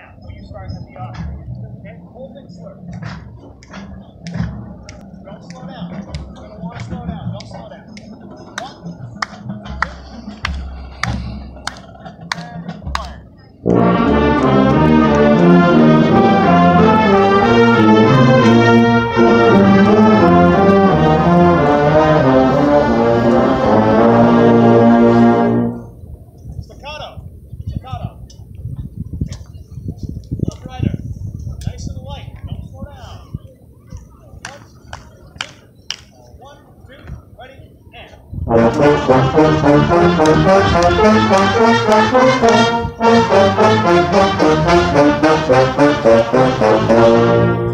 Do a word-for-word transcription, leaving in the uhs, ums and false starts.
down. So you start at the off. And hold and slurp. Don't slow down. You're going to want to slow down. Don't slow down. One, two, and fire. Staccato. Staccato. Left rider. Nice and light. Don't slow down. One, two, one, two, ready, and.